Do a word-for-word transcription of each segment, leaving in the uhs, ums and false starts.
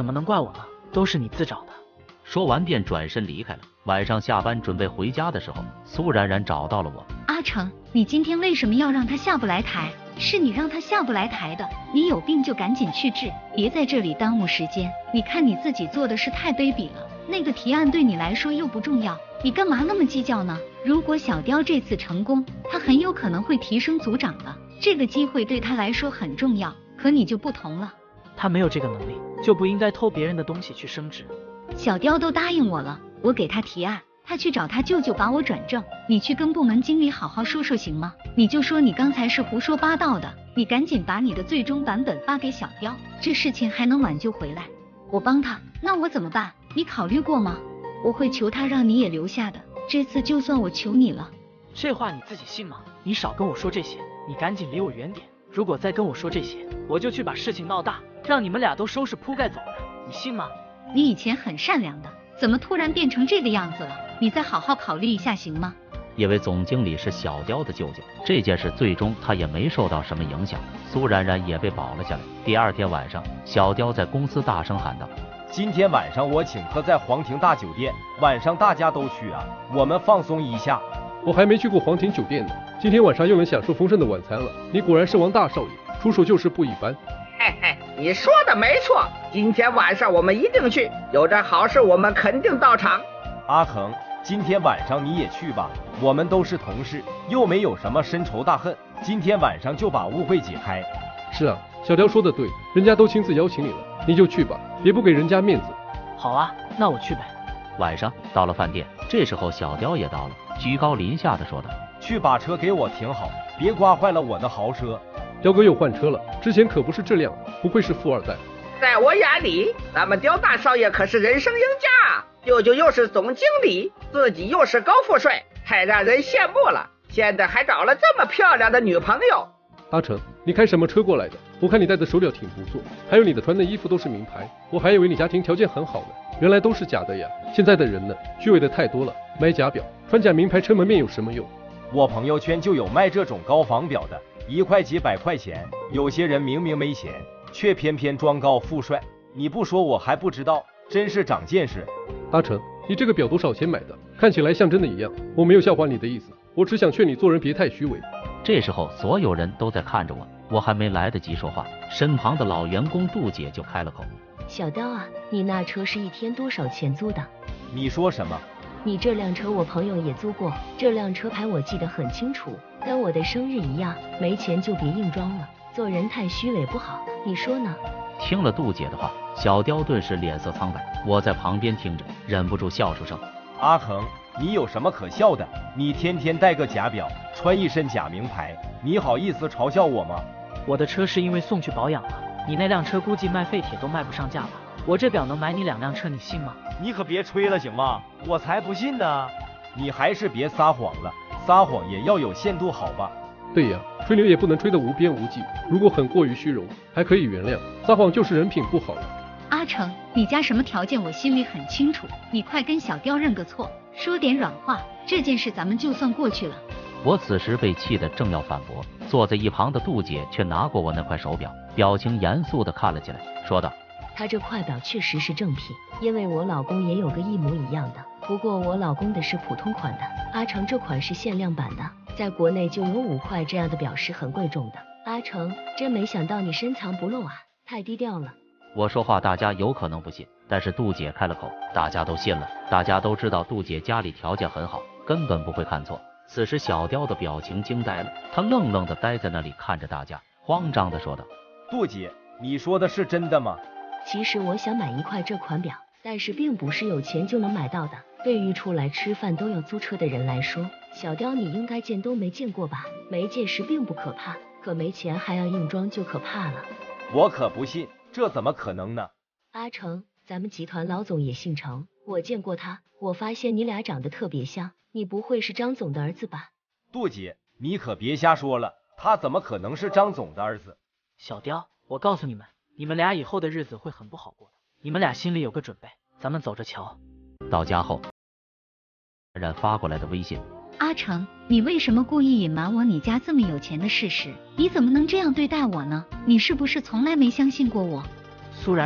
怎么能怪我呢？都是你自找的。 说完便转身离开了。晚上下班准备回家的时候，苏冉冉找到了我。 阿成，你今天为什么要让他下不来台？是你让他下不来台的，你有病就赶紧去治，别在这里耽误时间。你看你自己做的事太卑鄙了，那个提案对你来说又不重要，你干嘛那么计较呢？如果小雕这次成功，他很有可能会提升组长的，这个机会对他来说很重要，可你就不同了。 他没有这个能力，就不应该偷别人的东西去升职。 小雕都答应我了，我给他提案，他去找他舅舅把我转正，你去跟部门经理好好说说行吗？你就说你刚才是胡说八道的，你赶紧把你的最终版本发给小雕，这事情还能挽救回来。我帮他，那我怎么办？你考虑过吗？我会求他让你也留下的，这次就算我求你了。 这话你自己信吗？你少跟我说这些，你赶紧离我远点。如果再跟我说这些，我就去把事情闹大，让你们俩都收拾铺盖走人，你信吗？ 你以前很善良的，怎么突然变成这个样子了？你再好好考虑一下行吗？ 因为总经理是小雕的舅舅，这件事最终他也没受到什么影响，苏冉冉也被保了下来。第二天晚上，小雕在公司大声喊道： 今天晚上我请客在皇庭大酒店，晚上大家都去啊，我们放松一下。 我还没去过皇庭酒店呢，今天晚上又能享受丰盛的晚餐了。你果然是王大少爷，出手就是不一般。 嘿嘿，你说的没错，今天晚上我们一定去，有这好事我们肯定到场。 阿恒，今天晚上你也去吧，我们都是同事，又没有什么深仇大恨，今天晚上就把误会解开。 是啊，小雕说的对，人家都亲自邀请你了，你就去吧，别不给人家面子。 好啊，那我去呗。 晚上到了饭店，这时候小雕也到了，居高临下的说道： 去把车给我停好，别刮坏了我的豪车。 雕哥又换车了，之前可不是这辆，不愧是富二代。 在我眼里，咱们刁大少爷可是人生赢家，舅舅又是总经理，自己又是高富帅，太让人羡慕了。现在还找了这么漂亮的女朋友。 阿成，你开什么车过来的？我看你戴的手表挺不错，还有你的穿的衣服都是名牌，我还以为你家庭条件很好呢，原来都是假的呀。现在的人呢，虚伪的太多了，买假表穿假名牌撑门面有什么用？ 我朋友圈就有卖这种高仿表的，一块几百块钱，有些人明明没钱，却偏偏装高富帅。你不说我还不知道，真是长见识。 阿成，你这个表多少钱买的？看起来像真的一样。我没有笑话你的意思，我只想劝你做人别太虚伪。 这时候所有人都在看着我，我还没来得及说话，身旁的老员工杜姐就开了口： 小雕啊，你那车是一天多少钱租的？ 你说什么？ 你这辆车我朋友也租过，这辆车牌我记得很清楚，跟我的生日一样，没钱就别硬装了，做人太虚伪不好，你说呢？ 听了杜姐的话，小雕顿时脸色苍白，我在旁边听着，忍不住笑出声。 阿恒，你有什么可笑的？你天天戴个假表，穿一身假名牌，你好意思嘲笑我吗？ 我的车是因为送去保养了，你那辆车估计卖废铁都卖不上价吧？我这表能买你两辆车，你信吗？ 你可别吹了行吗？我才不信呢！你还是别撒谎了，撒谎也要有限度好吧？ 对呀，吹牛也不能吹得无边无际，如果很过于虚荣，还可以原谅，撒谎就是人品不好了。 阿成，你家什么条件我心里很清楚，你快跟小雕认个错，说点软话，这件事咱们就算过去了。 我此时被气得正要反驳，坐在一旁的杜姐却拿过我那块手表，表情严肃地看了起来，说道： 他这块表确实是正品，因为我老公也有个一模一样的，不过我老公的是普通款的，阿成这款是限量版的，在国内就有五块这样的表是很贵重的。阿成，真没想到你深藏不露啊，太低调了。 我说话大家有可能不信，但是杜姐开了口，大家都信了。大家都知道杜姐家里条件很好，根本不会看错。此时小雕的表情惊呆了，他愣愣地待在那里看着大家，慌张地说道： 杜姐，你说的是真的吗？ 其实我想买一块这款表，但是并不是有钱就能买到的，对于出来吃饭都要租车的人来说，小雕你应该见都没见过吧？没见识并不可怕，可没钱还要硬装就可怕了。 我可不信，这怎么可能呢？ 阿成，咱们集团老总也姓程，我见过他，我发现你俩长得特别像，你不会是张总的儿子吧？ 杜姐，你可别瞎说了，他怎么可能是张总的儿子？ 小雕，我告诉你们，你们俩以后的日子会很不好过的，你们俩心里有个准备，咱们走着瞧。 到家后，冉发过来的微信： 阿成，你为什么故意隐瞒我你家这么有钱的事实？你怎么能这样对待我呢？你是不是从来没相信过我？ 苏冉冉，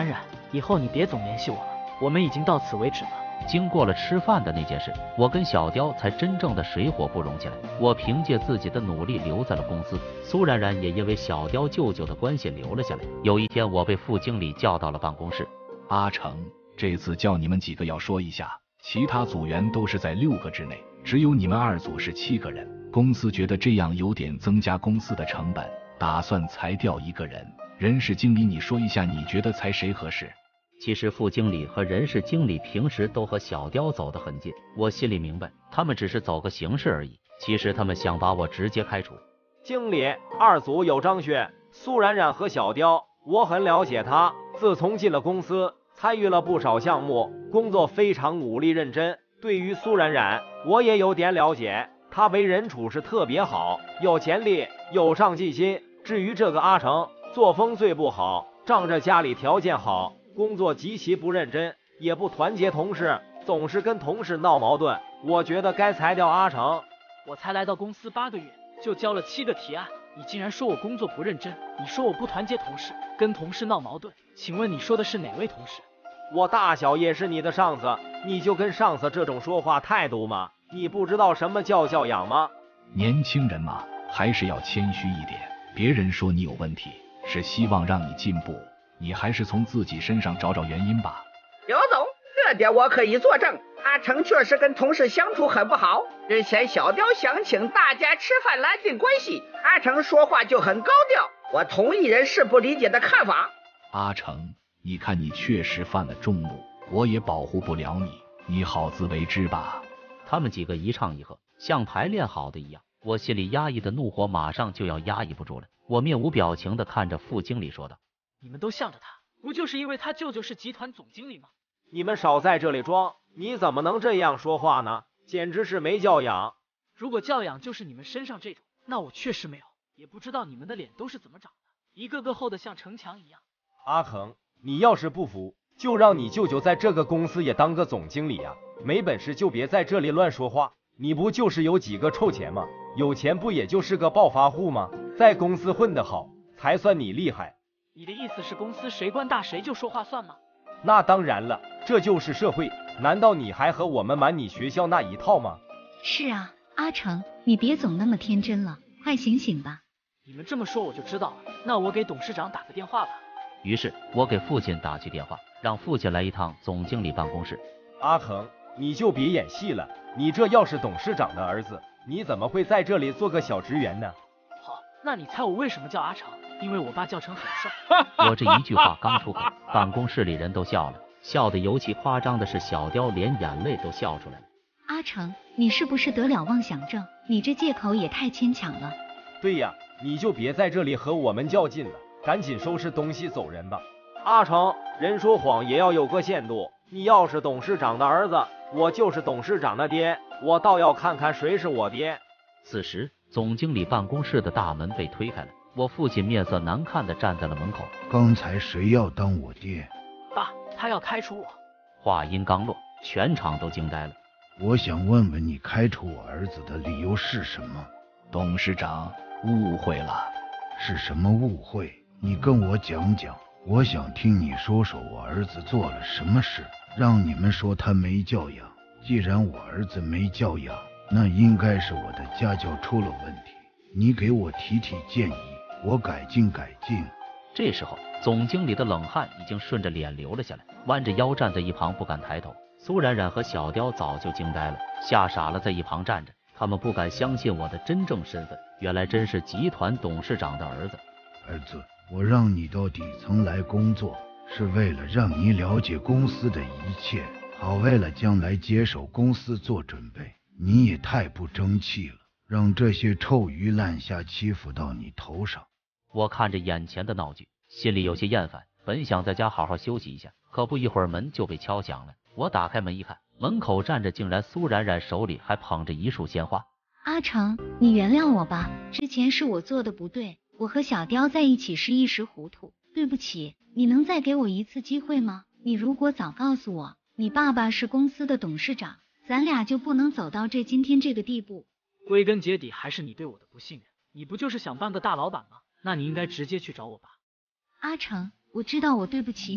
以后你别总联系我了，我们已经到此为止了。 经过了吃饭的那件事，我跟小雕才真正的水火不容起来。我凭借自己的努力留在了公司，苏冉冉也因为小雕舅舅的关系留了下来。有一天，我被副经理叫到了办公室。 阿成，这次叫你们几个要说一下，其他组员都是在六个之内，只有你们二组是七个人。公司觉得这样有点增加公司的成本，打算裁掉一个人。人事经理，你说一下，你觉得裁谁合适？ 其实副经理和人事经理平时都和小雕走得很近，我心里明白，他们只是走个形式而已。其实他们想把我直接开除。 经理，二组有张轩、苏冉冉和小雕，我很了解他，自从进了公司，参与了不少项目，工作非常努力认真。对于苏冉冉，我也有点了解，他为人处事特别好，有潜力，有上进心。至于这个阿成，作风最不好，仗着家里条件好，工作极其不认真，也不团结同事，总是跟同事闹矛盾。我觉得该裁掉阿成。 我才来到公司八个月，就交了七个提案，你竟然说我工作不认真，你说我不团结同事，跟同事闹矛盾，请问你说的是哪位同事？ 我大小也是你的上司，你就跟上司这种说话态度吗？你不知道什么叫教养吗？ 年轻人嘛，还是要谦虚一点。别人说你有问题，是希望让你进步，你还是从自己身上找找原因吧。 刘总，这点我可以作证，阿成确实跟同事相处很不好。之前小雕想请大家吃饭拉近关系，阿成说话就很高调，我同意人事不理解的看法。 阿成，你看你确实犯了众怒，我也保护不了你，你好自为之吧。 他们几个一唱一和，像排练好的一样，我心里压抑的怒火马上就要压抑不住了。我面无表情地看着副经理说道： 你们都向着他，不就是因为他舅舅是集团总经理吗？ 你们少在这里装，你怎么能这样说话呢？简直是没教养。 如果教养就是你们身上这种，那我确实没有，也不知道你们的脸都是怎么长的，一个个厚的像城墙一样。 阿恒，你要是不服，就让你舅舅在这个公司也当个总经理啊，没本事就别在这里乱说话。你不就是有几个臭钱吗？有钱不也就是个暴发户吗？在公司混得好才算你厉害。 你的意思是公司谁官大谁就说话算吗？ 那当然了，这就是社会，难道你还和我们玩你学校那一套吗？ 是啊，阿成，你别总那么天真了，快醒醒吧。 你们这么说我就知道了，那我给董事长打个电话吧。 于是我给父亲打去电话，让父亲来一趟总经理办公室。 阿恒，你就别演戏了，你这要是董事长的儿子，你怎么会在这里做个小职员呢？ 好，那你猜我为什么叫阿成？因为我爸叫成很帅。 我这一句话刚出口，办公室里人都笑了，笑得尤其夸张的是小雕连眼泪都笑出来了。 阿成，你是不是得了妄想症？你这借口也太牵强了。 对呀，你就别在这里和我们较劲了，赶紧收拾东西走人吧。阿成，人说谎也要有个限度，你要是董事长的儿子，我就是董事长的爹，我倒要看看谁是我爹。 此时总经理办公室的大门被推开了，我父亲面色难看地站在了门口。 刚才谁要当我爹？ 爸，他要开除我。 话音刚落，全场都惊呆了。 我想问问你开除我儿子的理由是什么？ 董事长误会了。 是什么误会？你跟我讲讲，我想听你说说我儿子做了什么事，让你们说他没教养。既然我儿子没教养，那应该是我的家教出了问题，你给我提提建议，我改进改进。 这时候总经理的冷汗已经顺着脸流了下来，弯着腰站在一旁不敢抬头。苏冉冉和小雕早就惊呆了，吓傻了在一旁站着，他们不敢相信我的真正身份，原来真是集团董事长的儿子。 儿子，我让你到底层来工作，是为了让你了解公司的一切，好为了将来接手公司做准备。你也太不争气了，让这些臭鱼烂虾欺负到你头上。 我看着眼前的闹剧，心里有些厌烦，本想在家好好休息一下，可不一会儿门就被敲响了。我打开门一看，门口站着竟然苏冉冉，手里还捧着一束鲜花。 阿成，你原谅我吧，之前是我做的不对，我和小雕在一起是一时糊涂，对不起，你能再给我一次机会吗？你如果早告诉我，你爸爸是公司的董事长，咱俩就不能走到这今天这个地步。 归根结底还是你对我的不信任，你不就是想当个大老板吗？那你应该直接去找我爸。 阿成，我知道我对不起你，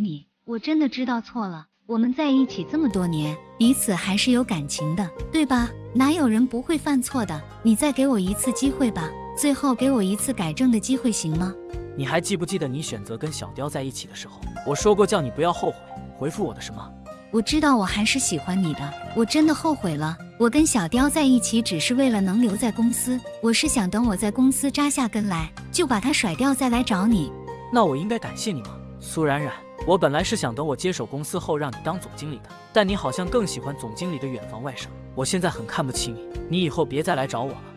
我真的知道错了。我们在一起这么多年，彼此还是有感情的，对吧？哪有人不会犯错的？你再给我一次机会吧，最后给我一次改正的机会，行吗？ 你还记不记得你选择跟小雕在一起的时候，我说过叫你不要后悔？回复我的什么？ 我知道我还是喜欢你的，我真的后悔了。我跟小雕在一起只是为了能留在公司，我是想等我在公司扎下根来，就把他甩掉再来找你。 那我应该感谢你吗？苏冉冉，我本来是想等我接手公司后让你当总经理的，但你好像更喜欢总经理的远房外甥，我现在很看不起你，你以后别再来找我了。